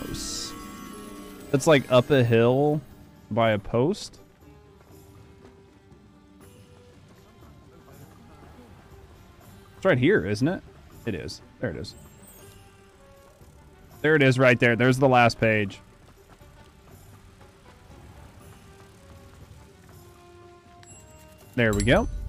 house. It's like up a hill by a post. It's right here, isn't it? It is. There it is. There it is right there. There's the last page. There we go.